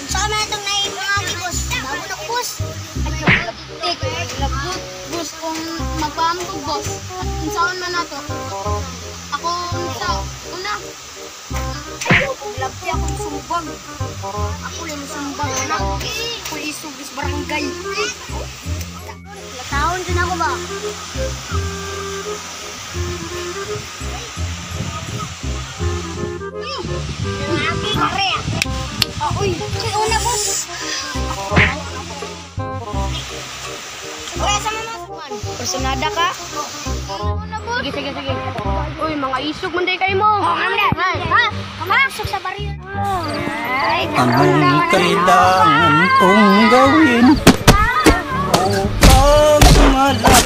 Saan na itong naipangagi, boss? Bago na, boss. Ay, labtik. Labot, boss. Kung magpaambog, boss. At kung saan man na to. Ako sa una. Ayaw, kung labi akong sumbang. Ako yung sumbang, anak. Ako isugis barangay. Taon din ako ba? Lagi kare. Uy, kay una, boss. Kuya, sama mo. Personada ka? Una, boss. Sige. Uy, mga isog man day kayo mo. Kamda. Ha? Kamasok sa baril. Ay, Anong kailangan kong gawin upang malap?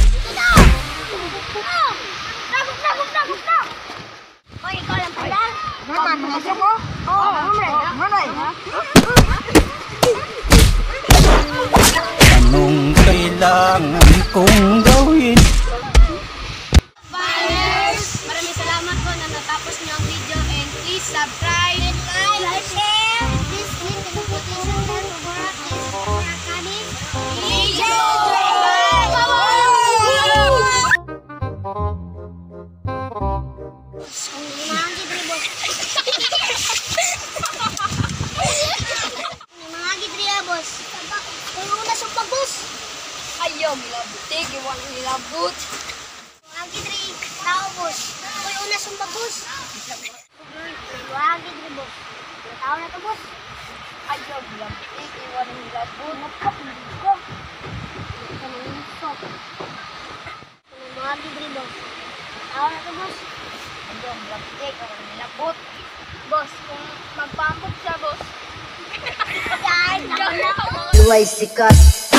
Hoy, ikaw lang pala. Masok mo? Oo, mamay. Anong kailangan kong gawin? Banners! Maraming salamat po na natapos niyo ang video and please subscribe. Like, share. Please hit the notification bell to work this upcoming video. Ayaw, milabtik. Iwan nilabot. Mga gidri, tao, boss. Uy, una sumpa, boss. Mga gidri, boss. Tao na to, boss. Ayaw, milabtik. Iwan nilabot. Mapak, hindi ko. Ito na yung stop. Mga gidri, boss. Tao na to, boss. Ayaw, milabtik. Iwan nilabot. Boss, kung magpambog siya, boss. Luway sikat